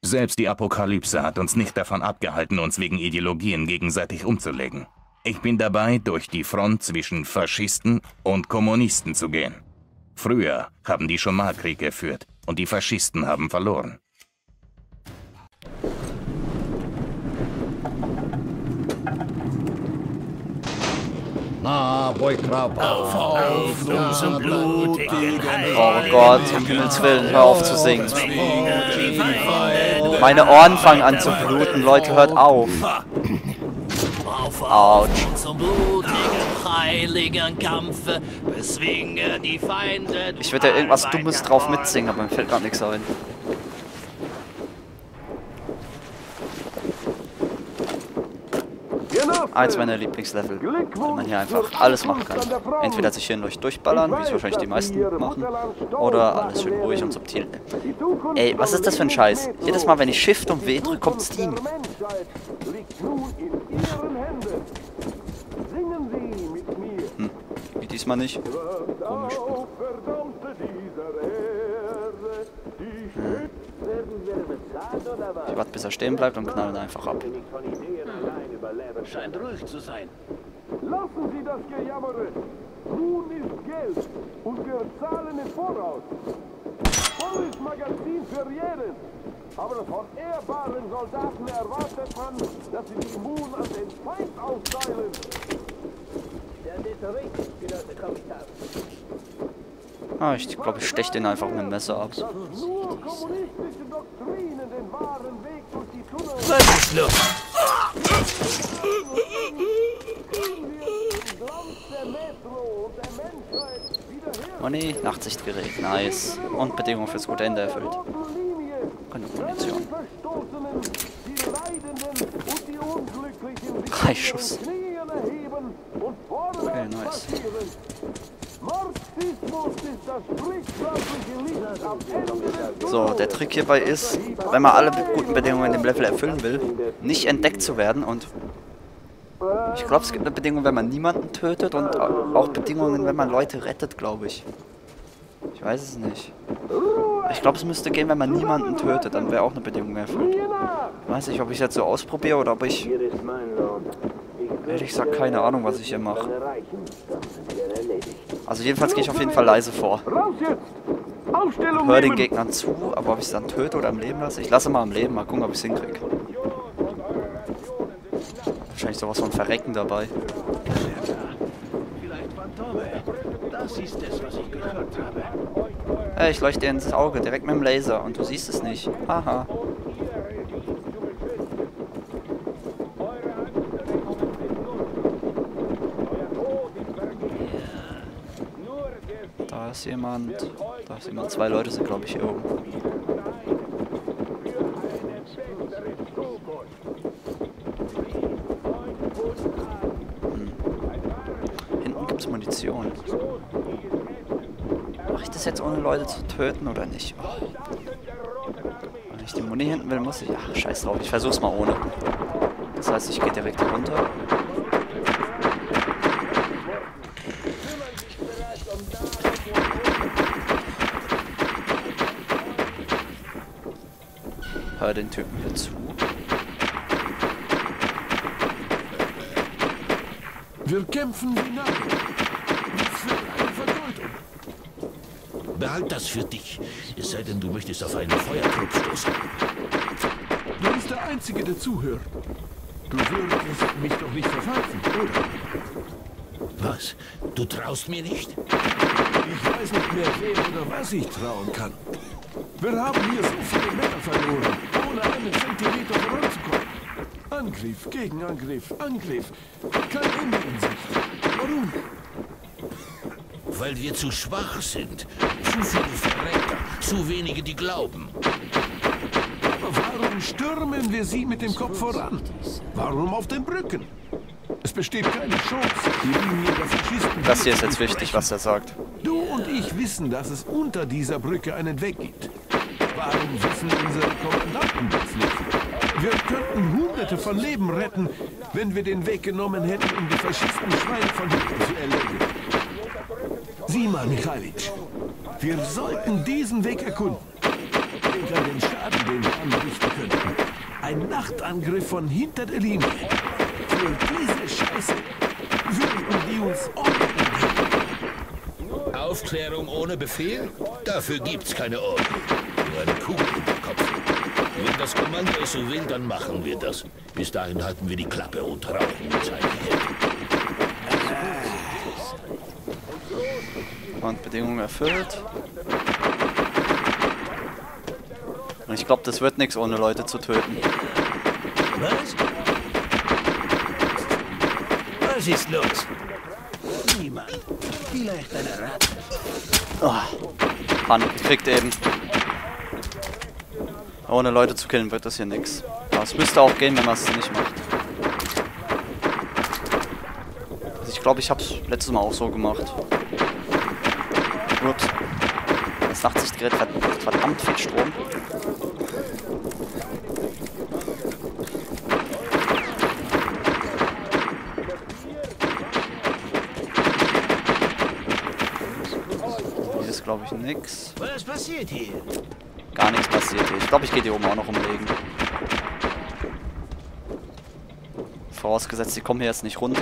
Selbst die Apokalypse hat uns nicht davon abgehalten, uns wegen Ideologien gegenseitig umzulegen. Ich bin dabei, durch die Front zwischen Faschisten und Kommunisten zu gehen. Früher haben die schon mal Krieg geführt und die Faschisten haben verloren. Na, Boykrab, auf zum blutigen Oh Gott, um Himmels Willen, hör auf zu singen. Meine Ohren fangen an zu bluten, Leute, hört auf. Autsch. Zum blutigen, heiligen Kampfe bezwingen die Feinde. Ich würde ja irgendwas Dummes drauf mitsingen, aber mir fällt gar nichts ein. Eins meiner Lieblingslevel, weil man hier einfach alles machen kann. Entweder sich hier durchballern, wie es wahrscheinlich die meisten machen, oder alles schön ruhig und subtil. Ey, was ist das für ein Scheiß? Jedes Mal, wenn ich Shift und W drücke, kommt Steam. Wie diesmal nicht. Komisch. Ich warte, bis er stehen bleibt und knall ihn einfach ab. Scheint ruhig zu sein. Lassen Sie das Gejammere. Nun ist Geld und wir zahlen im Voraus. Volles Magazin für jeden. Aber von ehrbaren Soldaten erwartet man, dass sie die Immun an den Feind austeilen. Ah, ich glaube, ich steche den einfach mit dem Messer ab. Nur kommunistische Doktrinen den wahren Weg durch die Tunnel. Was ist los? Oh nee, Nachtsichtgerät, nice. Und Bedingungen fürs gute Ende erfüllt. Genug Munition. 3 Schuss. Okay, nice. So, der Trick hierbei ist, wenn man alle guten Bedingungen in dem Level erfüllen will, nicht entdeckt zu werden und ich glaube, es gibt eine Bedingung, wenn man niemanden tötet und auch Bedingungen, wenn man Leute rettet, glaube ich. Ich weiß es nicht. Ich glaube, es müsste gehen, wenn man niemanden tötet, dann wäre auch eine Bedingung erfüllt. Ich weiß nicht, ob ich es jetzt so ausprobiere oder ob ich... Ehrlich gesagt, keine Ahnung, was ich hier mache. Also jedenfalls gehe ich auf jeden Fall leise vor. Hör den Gegnern zu, aber ob ich es dann töte oder am Leben lasse? Ich lasse mal am Leben, mal gucken, ob ich es hinkriege. Wahrscheinlich sowas von Verrecken dabei. Das ist es, was ich gehört habe. Hey, ich leuchte dir ins Auge, direkt mit dem Laser und du siehst es nicht. Haha. Da ist jemand. Da ist jemand. 2 Leute sind, glaube ich, hier oben. Hinten gibt es Munition. Mache ich das jetzt ohne Leute zu töten oder nicht? Wenn ich die Muni hinten will, muss ich... Ach, scheiß drauf. Ich versuch's mal ohne. Das heißt, ich gehe direkt runter. Hör den Typen hier zu. Wir kämpfen wie Narren. Für eine Vergeudung. Behalt das für dich, es sei denn, du möchtest auf einen Feuertrupp stoßen. Du bist der Einzige, der zuhört. Du würdest mich doch nicht verpfeifen, oder? Was? Du traust mir nicht? Ich weiß nicht mehr, wem oder was ich trauen kann. Wir haben hier so viele Männer verloren, ohne einen Zentimeter voranzukommen. Angriff gegen Angriff, Angriff. Kein Ende in Sicht. Warum? Weil wir zu schwach sind. Zu viele Verräter, zu wenige, die glauben. Aber warum stürmen wir sie mit dem Kopf voran? Warum auf den Brücken? Es besteht keine Chance, die Linie der Faschisten... Das hier ist jetzt wichtig, was er sagt. Du und ich wissen, dass es unter dieser Brücke einen Weg gibt. Warum wissen unsere Kommandanten das nicht? Wir könnten Hunderte von Leben retten, wenn wir den Weg genommen hätten, um die Faschistenschweine von hinten zu erlegen. Sieh mal, Michailic. Wir sollten diesen Weg erkunden. Den Denk an den Schaden, den wir anrichten könnten. Ein Nachtangriff von hinter der Linie. Für diese Scheiße würden die uns umbringen. Aufklärung ohne Befehl? Dafür gibt's keine Ordnung. Nur eine Kugel im Kopf. Wenn das Kommando es so will, dann machen wir das. Bis dahin halten wir die Klappe und rauchen uns eine Hände. Und Bedingungen erfüllt. Und ich glaube, das wird nichts, ohne Leute zu töten. Was? Was ist los? Niemand. Vielleicht eine Ratte. Oh, Panik gekriegt eben. Ohne Leute zu killen wird das hier nichts. Aber es müsste auch gehen, wenn man es nicht macht. Also ich glaube, ich habe es letztes Mal auch so gemacht. Ups. Das Nachtsichtgerät hat verdammt viel Strom. Hier ist, glaube ich, nix. Was passiert hier? Gar nichts passiert hier. Ich glaube, ich gehe die oben auch noch umlegen. Vorausgesetzt, die kommen hier jetzt nicht runter.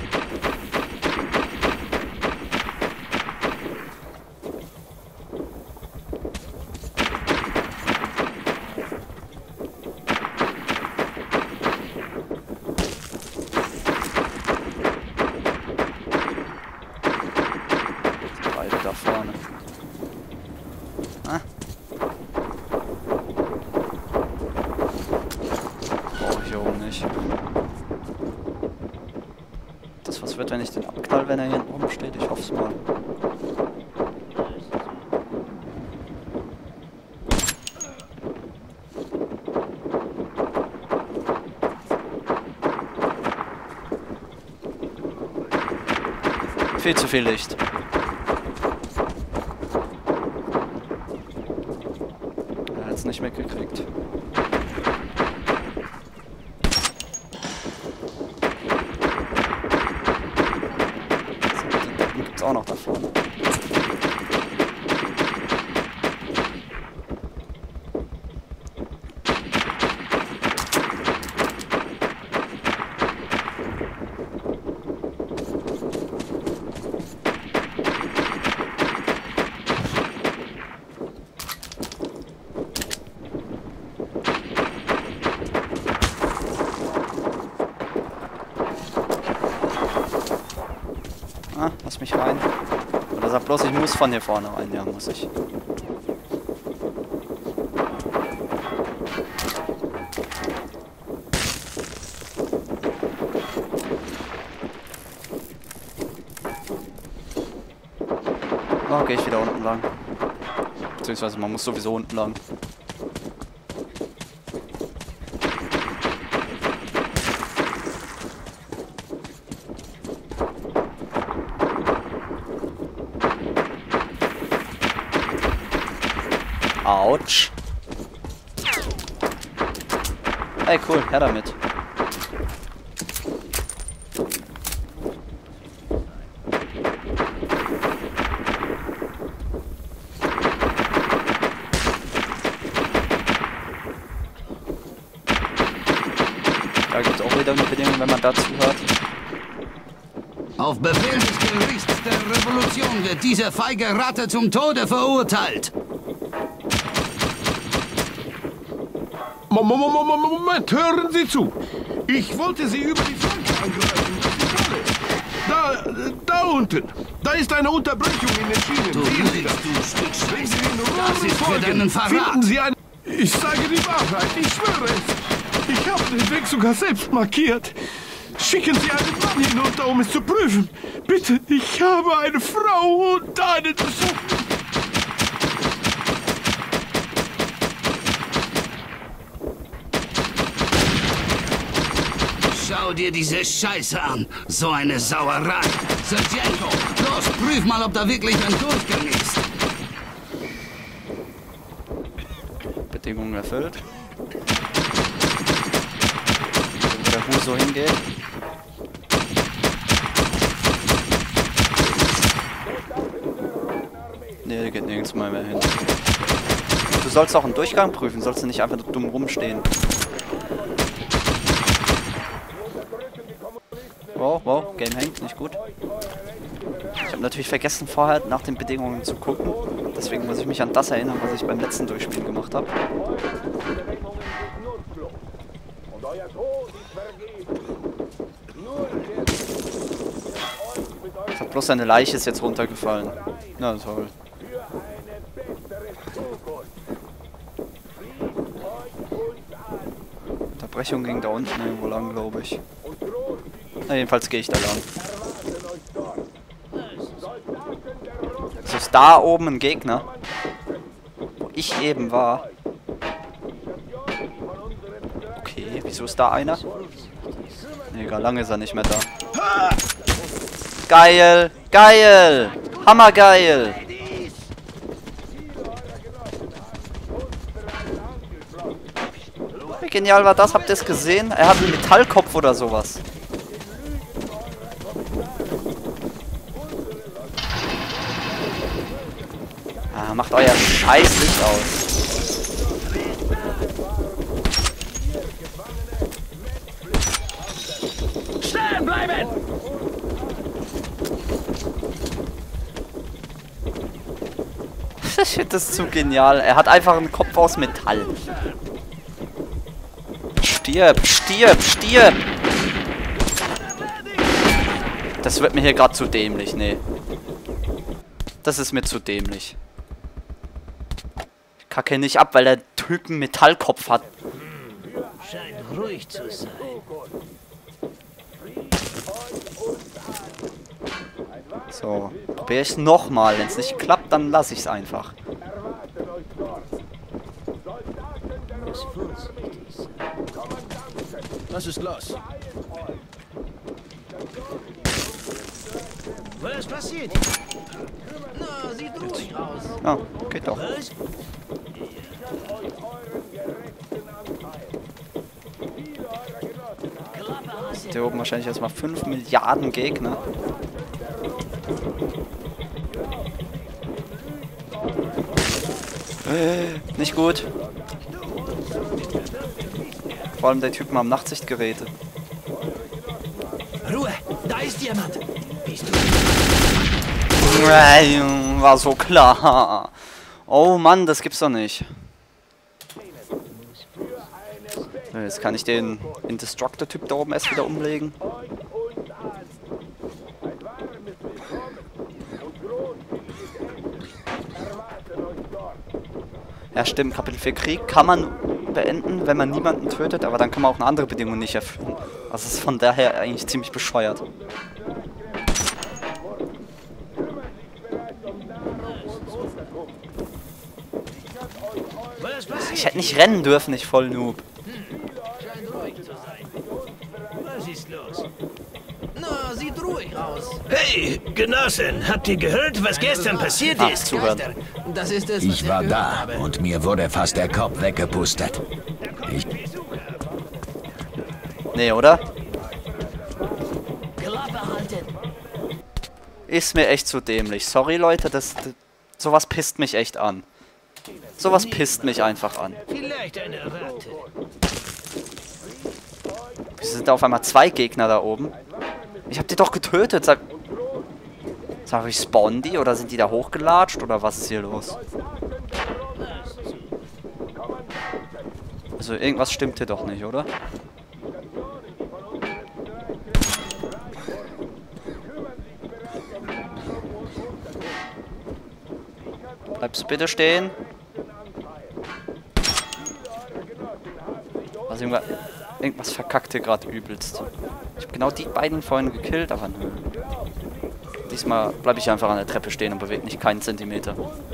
Beide da vorne. Ah. Brauche ich hier oben nicht. Das was wird, wenn ich den abknall, wenn er hier oben steht? Ich hoffe es mal. Viel zu viel Licht. Er hat es nicht mitgekriegt. Den gibt's auch noch da vorne. Ah, lass mich rein. Oder sag bloß, ich muss von hier vorne rein. Ja, muss ich. Oh, gehe ich wieder unten lang. Beziehungsweise man muss sowieso unten lang. Autsch. Ey, cool, her damit. Da gibt es auch wieder eine Bedingung, wenn man dazu hört. Auf Befehl des Gerichts der Revolution wird diese feige Ratte zum Tode verurteilt. Moment, hören Sie zu. Ich wollte Sie über die Flanke angreifen. Da unten. Da ist eine Unterbrechung in den Schienen. Du Sehen Sie lügst, das? du Stück Wenn Sie Scheiße. den Das Rohren ist für deinen folgen, Verrat. finden Sie eine... Ich sage die Wahrheit, ich schwöre es. Ich habe den Weg sogar selbst markiert. Schicken Sie einen Mann hinunter, um es zu prüfen. Bitte, ich habe eine Frau und einen Sohn. Schau dir diese Scheiße an. So eine Sauerei. Sergenko, los, prüf mal, ob da wirklich ein Durchgang ist. Bedingungen erfüllt. Wo der Huso hingeht. Ne, der geht nirgends mal mehr hin. sollst auch einen Durchgang prüfen, sollst du nicht einfach nur dumm rumstehen. Wow, wow, Game hängt, nicht gut. Ich habe natürlich vergessen, vorher nach den Bedingungen zu gucken. Deswegen muss ich mich an das erinnern, was ich beim letzten Durchspielen gemacht habe. Es hat bloß seine Leiche ist jetzt runtergefallen. Na toll. Unterbrechung ging da unten irgendwo lang, glaube ich. Na, jedenfalls gehe ich da lang. Also ist da oben ein Gegner, wo ich eben war. Okay, wieso ist da einer? Egal, lange ist er nicht mehr da. Geil! Geil! Hammergeil! Wie genial war das? Habt ihr es gesehen? Er hat einen Metallkopf oder sowas. Ah, macht euer Scheißlicht aus. Stehen bleiben! Ich finde das zu genial. Er hat einfach einen Kopf aus Metall. Stirb, stirb, stirb! Das wird mir hier gerade zu dämlich, nee. Das ist mir zu dämlich. Ich kacke nicht ab, weil der Typ einen Metallkopf hat. Scheint ruhig zu sein. So, probiere ich es nochmal. Wenn es nicht klappt, dann lasse ich es einfach. Was ist los? Was passiert? Na, sieht ruhig aus. Ah, geht doch. Was? Hier oben wahrscheinlich erstmal 5 Milliarden Gegner. Nicht gut. Vor allem der Typen haben Nachtsichtgeräte. Ruhe, da ist jemand. Bist du? War so klar. Oh Mann, das gibt's doch nicht. Jetzt kann ich den Indestructor-Typ da oben erst wieder umlegen. Ja stimmt, Kapitel 4 Krieg kann man beenden, wenn man niemanden tötet, aber dann kann man auch eine andere Bedingung nicht erfüllen. Also ist von daher eigentlich ziemlich bescheuert. Ich hätte nicht rennen dürfen, ich voll Noob. Scheint ruhig zu sein. Was ist los? Na, sieht ruhig aus. Hey, Genossen, habt ihr gehört, was gestern passiert Ah, ist? zuhören. Das ist es, was Ich war gehört da habe. und mir wurde fast der Kopf weggepustet. Nee, oder? Klappe halten. Ist mir echt zu dämlich. Sorry, Leute, sowas pisst mich echt an. Sowas pisst mich einfach an. Vielleicht eine Ratte. Wieso sind da auf einmal 2 Gegner da oben? Ich hab die doch getötet. Sag ich, spawnen die oder sind die da hochgelatscht oder was ist hier los? Also irgendwas stimmt hier doch nicht, oder? Bleibst bitte stehen. Also irgendwas verkackt hier gerade übelst. Ich habe genau die beiden vorhin gekillt, aber nö. Diesmal bleibe ich einfach an der Treppe stehen und bewege mich keinen Zentimeter.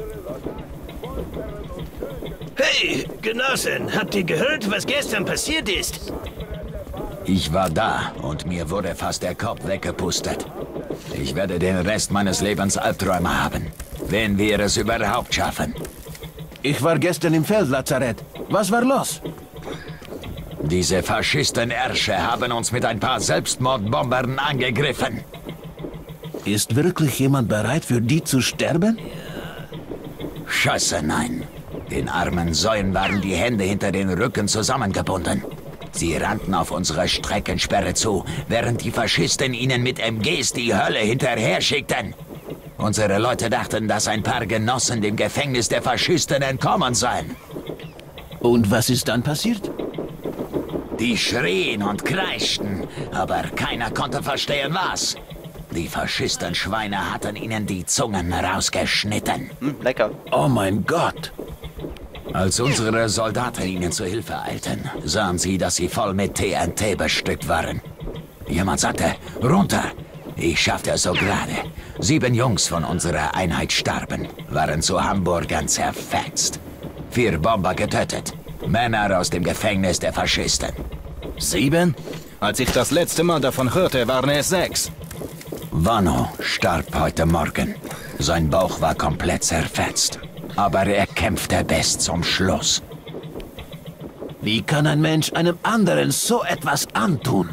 Hey, Genossen, habt ihr gehört, was gestern passiert ist? Ich war da und mir wurde fast der Kopf weggepustet. Ich werde den Rest meines Lebens Albträume haben, wenn wir es überhaupt schaffen. Ich war gestern im Feldlazarett. Was war los? Diese Faschisten-Ärsche haben uns mit ein paar Selbstmordbombern angegriffen. Ist wirklich jemand bereit, für die zu sterben? Scheiße, nein. Den armen Säuen waren die Hände hinter den Rücken zusammengebunden. Sie rannten auf unsere Streckensperre zu, während die Faschisten ihnen mit MGs die Hölle hinterher schickten. Unsere Leute dachten, dass ein paar Genossen dem Gefängnis der Faschisten entkommen seien. Und was ist dann passiert? Die schrien und kreischten, aber keiner konnte verstehen, was. Die Faschistenschweine hatten ihnen die Zungen rausgeschnitten. Lecker. Oh mein Gott. Als unsere Soldaten ihnen zu Hilfe eilten, sahen sie, dass sie voll mit TNT bestückt waren. Jemand sagte, runter. Ich schaffte es so gerade. 7 Jungs von unserer Einheit starben, waren zu Hamburgern zerfetzt. 4 Bomber getötet. Männer aus dem Gefängnis der Faschisten. 7? Als ich das letzte Mal davon hörte, waren es 6. Vano starb heute Morgen. Sein Bauch war komplett zerfetzt. Aber er kämpfte bis zum Schluss. Wie kann ein Mensch einem anderen so etwas antun?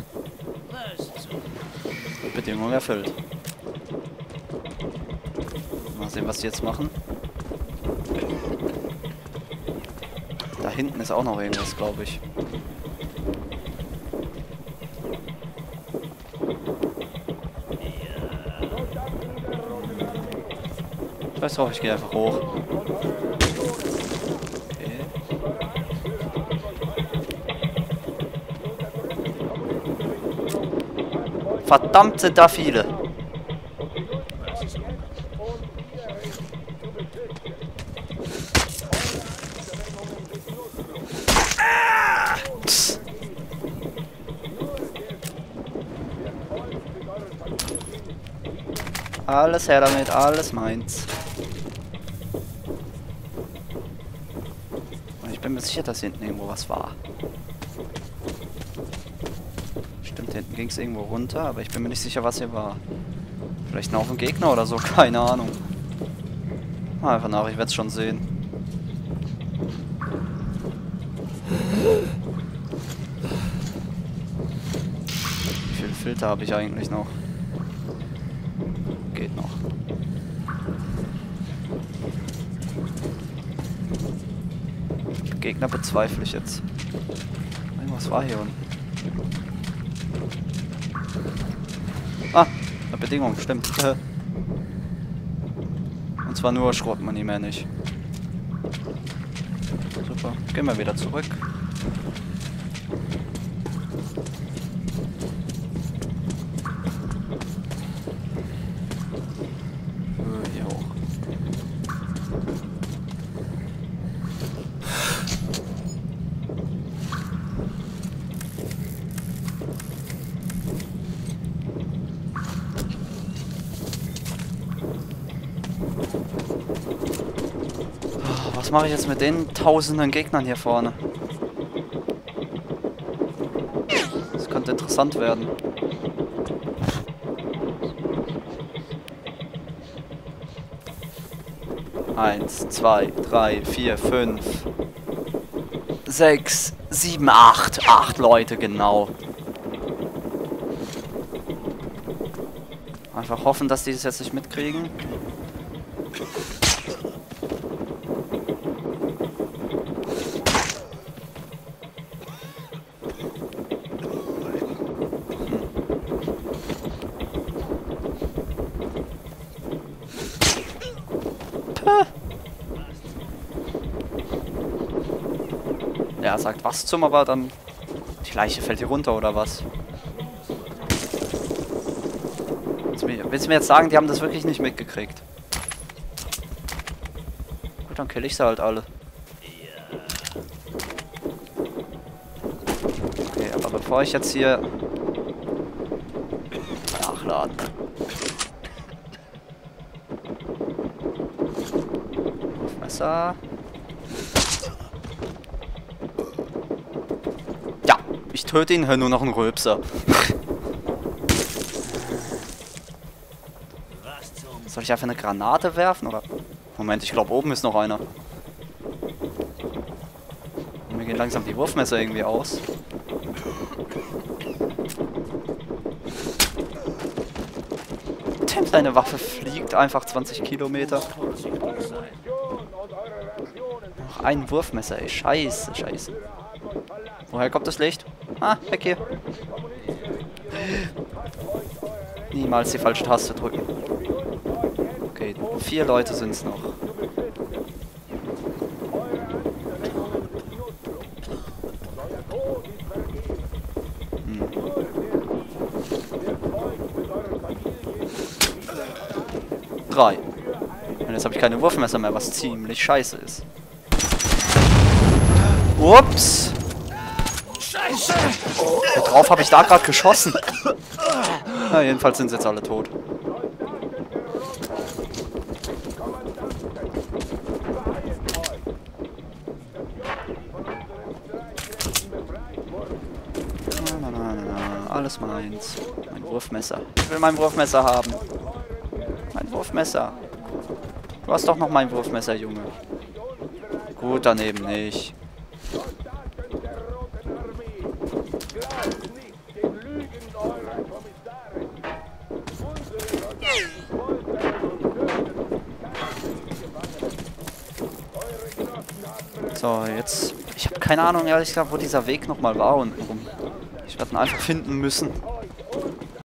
Bedingung erfüllt. Mal sehen, was die jetzt machen. Da hinten ist auch noch irgendwas, glaube ich. Ich weiß drauf, ich gehe einfach hoch. Okay. Verdammt, sind da viele. Alles her damit, alles meins. Ich bin mir sicher, dass hier hinten irgendwo was war. Stimmt, hinten ging es irgendwo runter, aber ich bin mir nicht sicher, was hier war. Vielleicht noch ein Gegner oder so, keine Ahnung. Mal einfach nach, ich werde es schon sehen. Wie viele Filter habe ich eigentlich noch? Geht noch. Gegner bezweifle ich jetzt. Irgendwas war hier unten. Ah, eine Bedingung, stimmt. Und zwar nur Schrotmoney, mehr nicht. Super, gehen wir wieder zurück. Hier hoch. Was mache ich jetzt mit den tausenden Gegnern hier vorne? Das könnte interessant werden. Eins, 2, 3, 4, 5, 6, 7, 8. 8 Leute, genau. Einfach hoffen, dass die das jetzt nicht mitkriegen. Ja, sagt was zum, aber dann die Leiche fällt hier runter oder was? Willst du mir jetzt sagen, die haben das wirklich nicht mitgekriegt? Gut, dann kill ich sie halt alle. Okay, aber bevor ich jetzt hier nachladen. Messer. Ja, ich töte ihn, hör nur noch einen Rülpser. Soll ich einfach eine Granate werfen, oder? Moment, ich glaube oben ist noch einer. Mir gehen langsam die Wurfmesser irgendwie aus. Damn, deine Waffe fliegt einfach 20 Kilometer. Noch noch ein Wurfmesser, ey. Scheiße, scheiße. Woher kommt das Licht? Ah, weg hier. Niemals die falsche Taste drücken. Okay, 4 Leute sind es noch. Drei. Und jetzt habe ich keine Wurfmesser mehr, was ziemlich scheiße ist. Ups! Scheiße! Worauf habe ich da gerade geschossen? Na, jedenfalls sind sie jetzt alle tot. Na, alles meins. Mein Wurfmesser. Ich will mein Wurfmesser haben. Mein Wurfmesser. Du hast doch noch mein Wurfmesser, Junge. Gut, daneben nicht. So, jetzt... Ich habe keine Ahnung, ehrlich gesagt, wo dieser Weg nochmal war unten rum. Ich werde ihn einfach finden müssen.